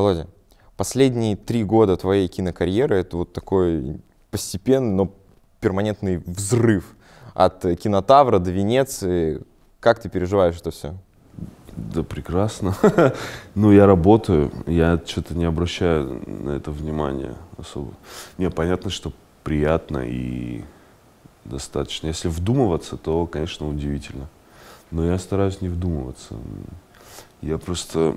Володя, последние 3 года твоей кинокарьеры — это вот такой постепенный, но перманентный взрыв от Кинотавра до Венеции. Как ты переживаешь это все? Да прекрасно. Ну, я работаю, я что-то не обращаю на это внимания особо. Не, понятно, что приятно и достаточно. Если вдумываться, то, конечно, удивительно. Но я стараюсь не вдумываться. Я просто...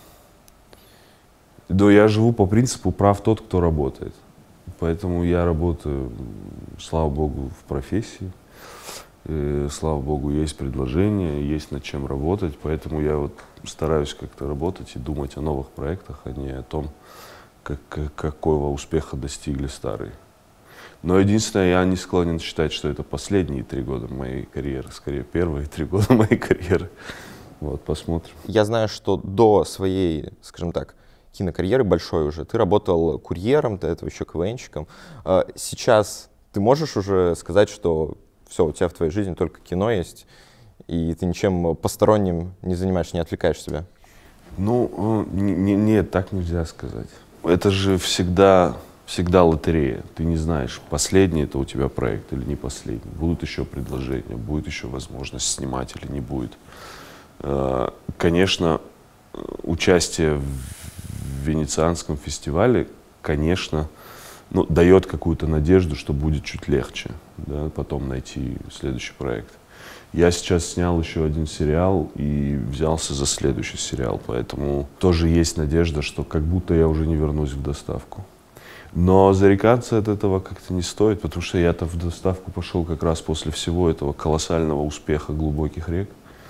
Да, я живу по принципу «прав тот, кто работает». Поэтому я работаю, слава богу, в профессии. И, слава богу, есть предложения, есть над чем работать. Поэтому я вот стараюсь как-то работать и думать о новых проектах, а не о том, какого успеха достигли старые. Но единственное, я не склонен считать, что это последние 3 года моей карьеры. Скорее, первые 3 года моей карьеры. Вот, посмотрим. Я знаю, что до своей, скажем так, кинокарьеры большой уже ты работал курьером, до этого еще КВНщиком. Сейчас ты можешь уже сказать, что все, у тебя в твоей жизни только кино есть, и ты ничем посторонним не занимаешься, не отвлекаешь себя? Ну, нет, так нельзя сказать. Это же всегда лотерея. Ты не знаешь, последний это у тебя проект или не последний. Будут еще предложения, будет еще возможность снимать или не будет. Конечно, участие в Венецианском фестивале, конечно, ну, дает какую-то надежду, что будет чуть легче, да, потом найти следующий проект. Я сейчас снял еще один сериал и взялся за следующий сериал, поэтому тоже есть надежда, что как будто я уже не вернусь в доставку. Но зарекаться от этого как-то не стоит, потому что я-то в доставку пошел как раз после всего этого колоссального успеха «Глубоких рек».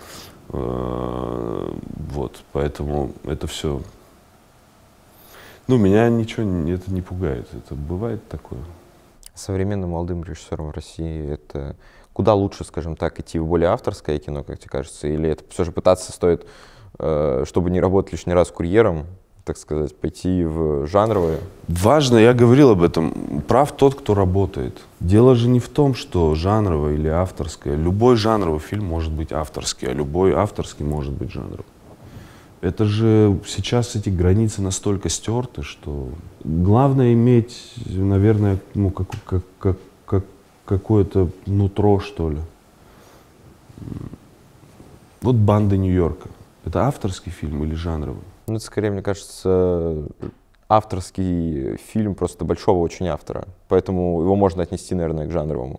Вот, поэтому это все... Ну, меня ничего это не пугает, это бывает такое. Современным молодым режиссером в России это куда лучше, скажем так, идти в более авторское кино, как тебе кажется, или это все же пытаться стоит, чтобы не работать лишний раз курьером, так сказать, пойти в жанровые? Важно, я говорил об этом, прав тот, кто работает. Дело же не в том, что жанровое или авторское. Любой жанровый фильм может быть авторский, а любой авторский может быть жанровый. Это же сейчас эти границы настолько стерты, что главное иметь, наверное, ну, какое-то нутро, что ли. Вот «Банды Нью-Йорка». Это авторский фильм или жанровый? Ну, это скорее, мне кажется, авторский фильм просто большого очень автора. Поэтому его можно отнести, наверное, к жанровому.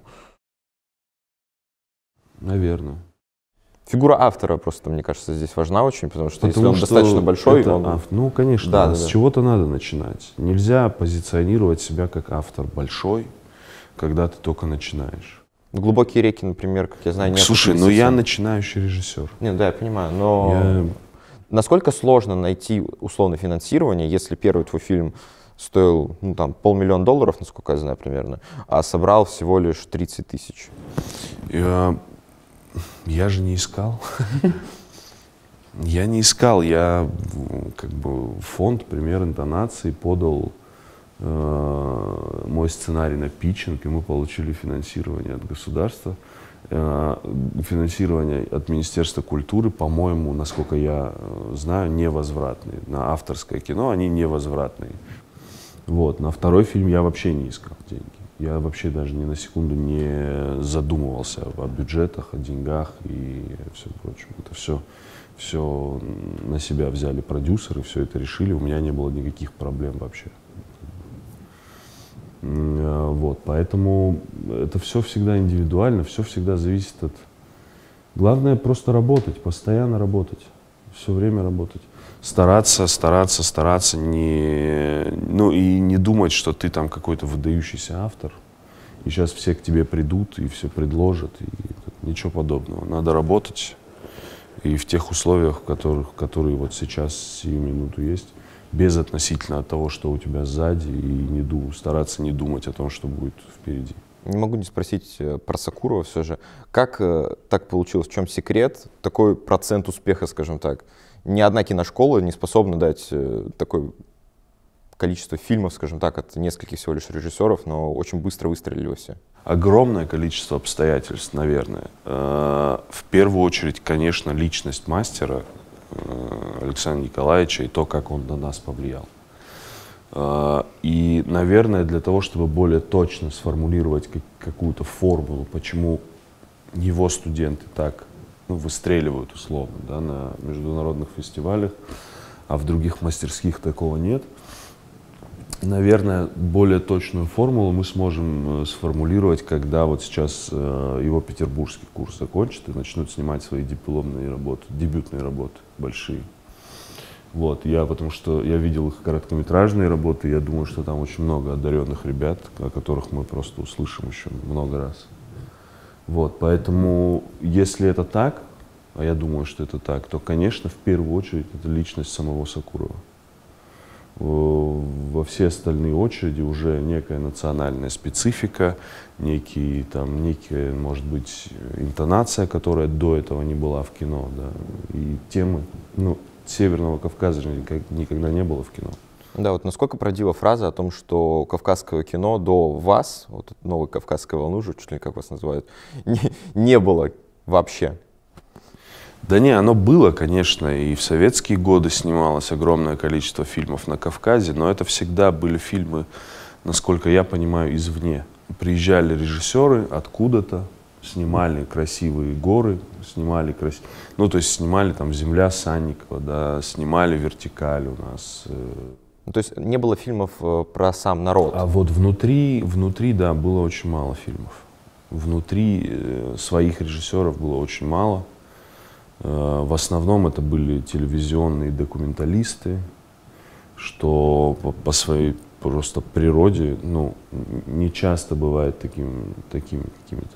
Наверное. Фигура автора просто, мне кажется, здесь важна очень, потому что если он достаточно большой, он... Ну, конечно, да, с чего-то надо начинать. Нельзя позиционировать себя как автор большой, когда ты только начинаешь. «Глубокие реки», например, как я знаю, нет. Слушай, ну я начинающий режиссер. Нет, да, я понимаю, но насколько сложно найти условное финансирование, если первый твой фильм стоил, ну, там, $500 000, насколько я знаю, примерно, а собрал всего лишь 30 000? Я же не искал. Я не искал. Я как бы фонд «Пример интонации» подал мой сценарий на питчинг, и мы получили финансирование от государства, финансирование от Министерства культуры, по-моему, насколько я знаю, невозвратные. На авторское кино они невозвратные. Вот. На второй фильм я вообще не искал деньги. Я вообще даже ни на секунду не задумывался о бюджетах, о деньгах и всем прочем. Это все на себя взяли продюсеры, все это решили. У меня не было никаких проблем вообще. Вот, поэтому это все всегда индивидуально, все всегда зависит от... Главное просто работать, постоянно работать, все время работать. Стараться, ну и не думать, что ты там какой-то выдающийся автор, и сейчас все к тебе придут и все предложат, и ничего подобного. Надо работать, и в тех условиях, которые вот сейчас, сию минуту есть, безотносительно от того, что у тебя сзади, и стараться не думать о том, что будет впереди. Не могу не спросить про Сокурова все же. Как так получилось? В чем секрет? Такой процент успеха, скажем так. Ни одна киношкола не способна дать такое количество фильмов, скажем так, от нескольких всего лишь режиссеров, но очень быстро выстрелили все. Огромное количество обстоятельств, наверное. В первую очередь, конечно, личность мастера Александра Николаевича и то, как он на нас повлиял. И, наверное, для того, чтобы более точно сформулировать какую-то формулу, почему его студенты так выстреливают условно, да, на международных фестивалях, а в других мастерских такого нет, наверное, более точную формулу мы сможем сформулировать, когда вот сейчас его петербургский курс закончит и начнут снимать свои дипломные работы, дебютные работы большие. Вот, потому что я видел их короткометражные работы, я думаю, что там очень много одаренных ребят, о которых мы просто услышим еще много раз. Вот, поэтому, если это так, а я думаю, что это так, то, конечно, в первую очередь это личность самого Сокурова. Во все остальные очереди уже некая национальная специфика, некая, может быть, интонация, которая до этого не была в кино, да, и темы, Северного Кавказа никогда не было в кино. Да, вот насколько правдива фраза о том, что кавказского кино до вас, вот новой кавказской волны уже, чуть ли как вас называют, не было вообще? Да не, оно было, конечно, и в советские годы снималось огромное количество фильмов на Кавказе, но это всегда были фильмы, насколько я понимаю, извне. Приезжали режиссеры откуда-то, снимали красивые горы, снимали там «Земля» Санникова, да, снимали «Вертикаль» у нас. То есть не было фильмов про сам народ? А вот внутри, да, было очень мало фильмов. Внутри своих режиссеров было очень мало. В основном это были телевизионные документалисты, что по своей просто природе, не часто бывает такими какими-то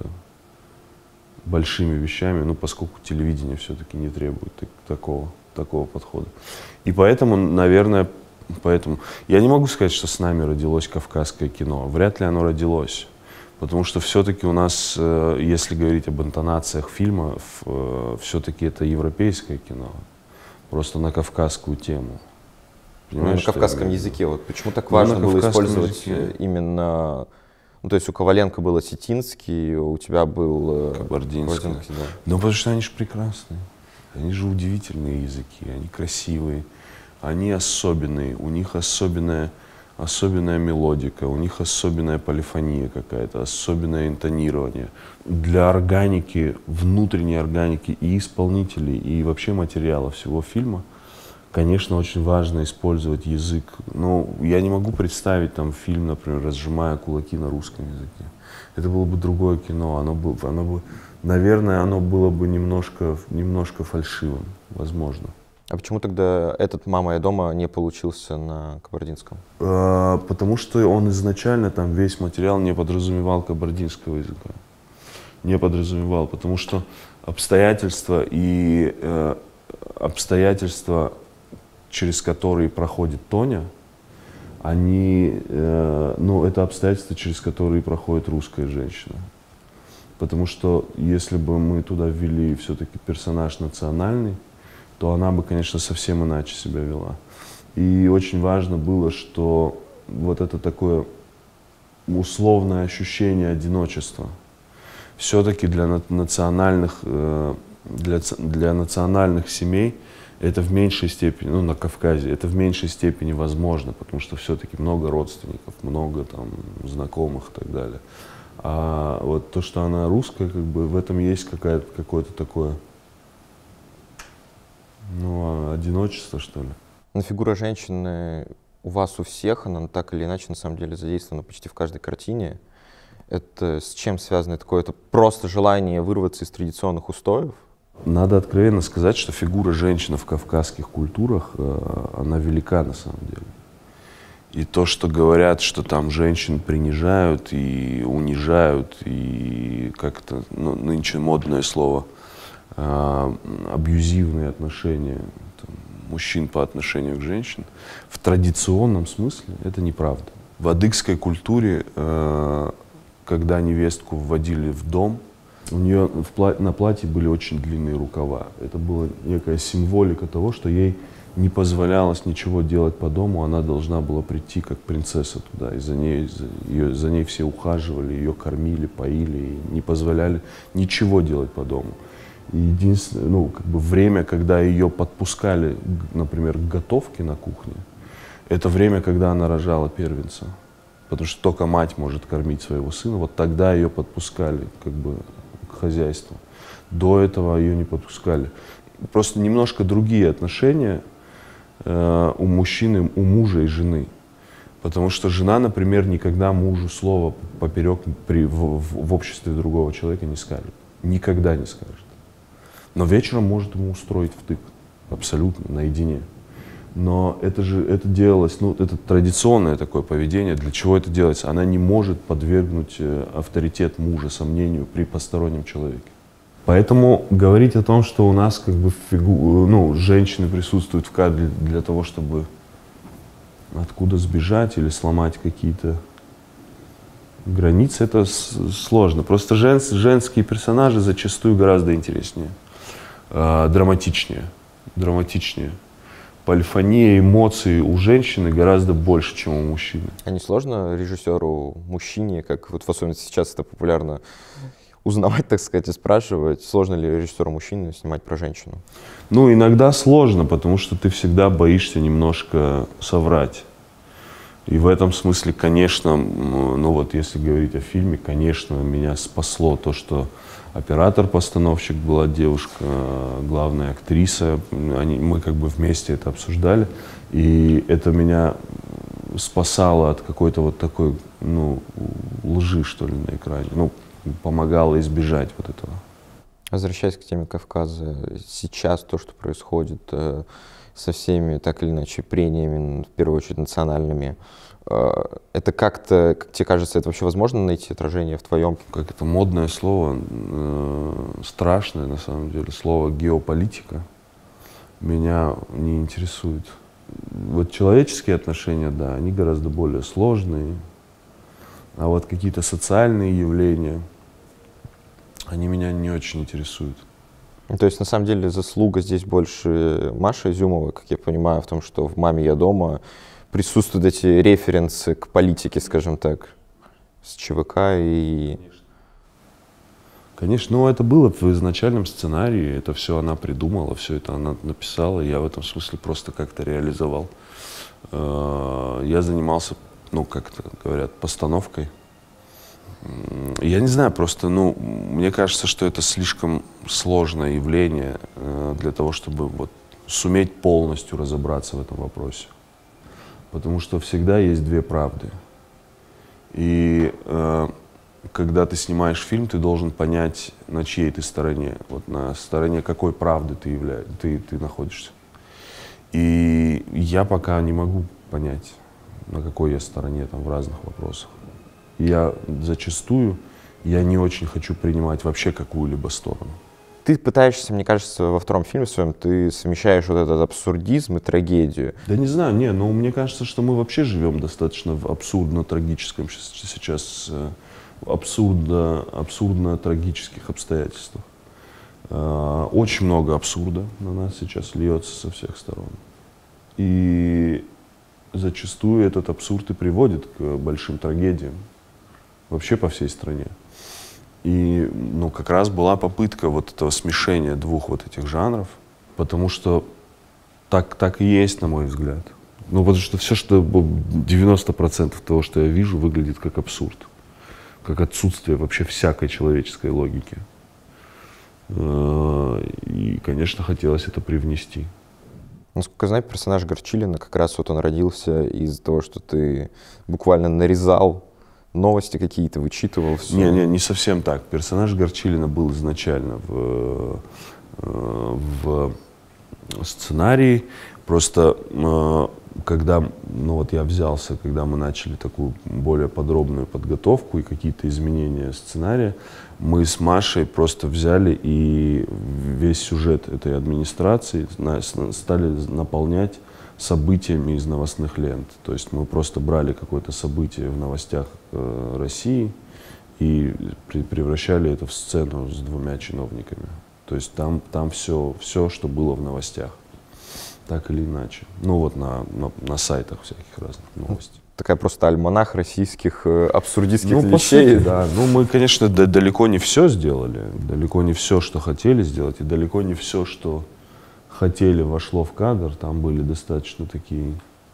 большими вещами, поскольку телевидение все-таки не требует такого подхода. И поэтому, наверное, я не могу сказать, что с нами родилось кавказское кино. Вряд ли оно родилось. Потому что все-таки у нас, если говорить об интонациях фильмов, все-таки это европейское кино, просто на кавказскую тему. Понимаешь, на кавказском языке. Вот почему так важно было использовать именно... то есть у Коваленко был осетинский, у тебя был кабардинский. Да. Потому что они же прекрасные, они же удивительные языки, они красивые, они особенные, у них особенная мелодика, у них особенная полифония какая-то, особенное интонирование. Для органики, внутренней органики и исполнителей, и вообще материала всего фильма, конечно, очень важно использовать язык. Я не могу представить там фильм, например, «Разжимая кулаки» на русском языке. Это было бы другое кино, наверное, оно было бы немножко фальшивым, возможно. А почему тогда этот «Мама, я дома» не получился на кабардинском? Потому что он изначально, там весь материал не подразумевал кабардинского языка. Не подразумевал, потому что обстоятельства, через которые проходит Тоня, это обстоятельства, через которые проходит русская женщина. Потому что если бы мы туда ввели все-таки персонаж национальный, то она бы, конечно, совсем иначе себя вела. И очень важно было, что вот это такое условное ощущение одиночества все-таки для национальных семей это в меньшей степени, на Кавказе, это в меньшей степени возможно, потому что все-таки много родственников, много там знакомых и так далее. А вот то, что она русская, в этом есть какое-то такое, одиночество, что ли. Но фигура женщины у вас у всех, она так или иначе на самом деле задействована почти в каждой картине. Это с чем связано? Это просто желание вырваться из традиционных устоев? Надо откровенно сказать, что фигура женщины в кавказских культурах, она велика на самом деле. И то, что говорят, что там женщин принижают и унижают, и как-то, нынче модное слово, абьюзивные отношения мужчин по отношению к женщинам, в традиционном смысле это неправда. В адыгской культуре, когда невестку вводили в дом, у нее на платье были очень длинные рукава. Это была некая символика того, что ей не позволялось ничего делать по дому, она должна была прийти как принцесса туда, и за ней все ухаживали, ее кормили, поили, и не позволяли ничего делать по дому. И единственное, ну, как бы время, когда ее подпускали, например, к готовке на кухне, это время, когда она рожала первенца. Потому что только мать может кормить своего сына. Вот тогда ее подпускали как бы к хозяйству. До этого ее не подпускали. Просто немножко другие отношения у мужчины, у мужа и жены. Потому что жена, например, никогда мужу слово поперек в обществе другого человека не скажет. Никогда не скажет. Но вечером может ему устроить втык. Абсолютно, наедине. Но это делалось, ну, это традиционное такое поведение. Для чего это делается? Она не может подвергнуть авторитет мужа сомнению при постороннем человеке. Поэтому говорить о том, что у нас как бы женщины присутствуют в кадре для того, чтобы откуда сбежать или сломать какие-то границы, это сложно. Просто женские персонажи зачастую гораздо интереснее, драматичнее. Полифония эмоций у женщины гораздо больше, чем у мужчины. А не сложно режиссеру, мужчине, как вот в особенности сейчас это популярно, узнавать, так сказать, и спрашивать, сложно ли режиссеру мужчине снимать про женщину? Ну, иногда сложно, потому что ты всегда боишься немножко соврать. И в этом смысле, конечно, ну вот если говорить о фильме, конечно, меня спасло то, что оператор-постановщик была девушка, главная актриса. Мы как бы вместе это обсуждали. И это меня спасало от какой-то вот такой, ну, лжи, что ли, на экране. Ну, помогало избежать вот этого. Возвращаясь к теме Кавказа, сейчас то, что происходит со всеми, так или иначе, прениями, в первую очередь, национальными, это как-то, как тебе кажется, это вообще возможно найти отражение в твоем? Как это модное слово, страшное на самом деле, слово геополитика меня не интересует. Вот человеческие отношения, да, они гораздо более сложные, а вот какие-то социальные явления, они меня не очень интересуют. То есть, на самом деле, заслуга здесь больше Маши Изюмовой, как я понимаю, в том, что в «Маме, я дома» присутствуют эти референсы к политике, скажем так, с ЧВК и... Конечно, ну это было в изначальном сценарии, это все она придумала, все это она написала, я в этом смысле просто как-то реализовал. Я занимался, ну, как это говорят, постановкой. Я не знаю, просто, ну, мне кажется, что это слишком сложное явление для того, чтобы вот суметь полностью разобраться в этом вопросе. Потому что всегда есть две правды. И когда ты снимаешь фильм, ты должен понять, на чьей ты стороне, вот на стороне какой правды ты находишься. И я пока не могу понять, на какой я стороне там в разных вопросах. Я зачастую не очень хочу принимать вообще какую-либо сторону. Ты пытаешься, мне кажется, во втором фильме своем, ты совмещаешь вот этот абсурдизм и трагедию. Да не знаю, но мне кажется, что мы вообще живем достаточно в абсурдно-трагическом сейчас, абсурдно-трагических обстоятельствах. Очень много абсурда на нас сейчас льется со всех сторон. И зачастую этот абсурд и приводит к большим трагедиям. Вообще по всей стране. И, ну, как раз была попытка вот этого смешения двух вот этих жанров, потому что так и есть, на мой взгляд. Ну, потому что все, что 90% того, что я вижу, выглядит как абсурд, как отсутствие вообще всякой человеческой логики. И, конечно, хотелось это привнести. Насколько я знаю, персонаж Горчилина, как раз вот он родился из-за того, что ты буквально нарезал новости какие-то, вычитывал все. Не совсем так. Персонаж Горчилина был изначально в сценарии. Просто когда, ну вот я взялся, когда мы начали такую более подробную подготовку и какие-то изменения сценария, мы с Машей просто взяли и весь сюжет этой администрации стали наполнять событиями из новостных лент. То есть мы просто брали какое-то событие в новостях России и превращали это в сцену с двумя чиновниками. То есть там все, что было в новостях, так или иначе. Ну вот на сайтах всяких разных новостей. такая просто альманах российских абсурдистских Ну, по вещей. сути, да. Ну, мы, конечно, далеко не все сделали, далеко не все, что хотели сделать, и далеко не все, что хотели, вошло в кадр. Там были достаточно такие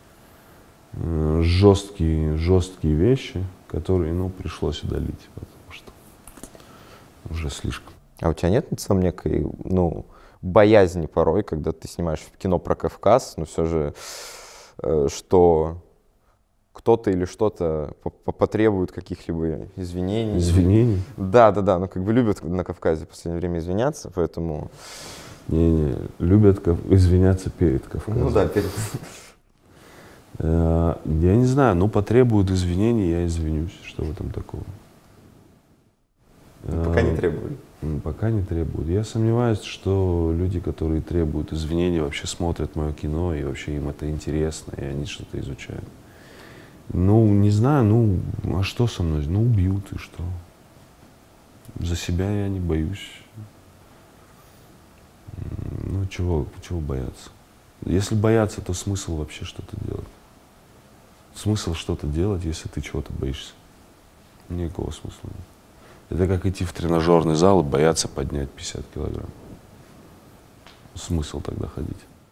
жесткие вещи, которые, ну, пришлось удалить, потому что уже слишком. А у тебя нет на самом некой, ну, боязни порой, когда ты снимаешь кино про Кавказ, но все же, что кто-то или что-то потребует каких-либо извинений? Извинений? Да, ну как бы любят на Кавказе в последнее время извиняться, поэтому... Не, любят извиняться перед Кавказом. Ну да, перед... Я не знаю, ну, потребуют извинений, я извинюсь. Что в этом такого? Пока не требуют. Пока не требуют. Я сомневаюсь, что люди, которые требуют извинений, вообще смотрят мое кино, и вообще им это интересно, и они что-то изучают. Ну, не знаю, ну, а что со мной? Ну, убьют, и что? За себя я не боюсь. Ну, чего бояться? Если бояться, то смысл вообще что-то делать? Смысл что-то делать, если ты чего-то боишься? Никакого смысла нет. Это как идти в тренажерный зал и бояться поднять 50 килограмм. Смысл тогда ходить?